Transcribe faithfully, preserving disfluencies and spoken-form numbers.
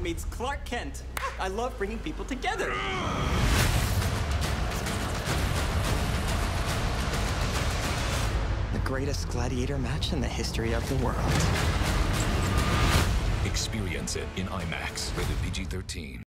meets Clark Kent. I love bringing people together. The greatest gladiator match in the history of the world. Experience it in IMAX, rated P G thirteen.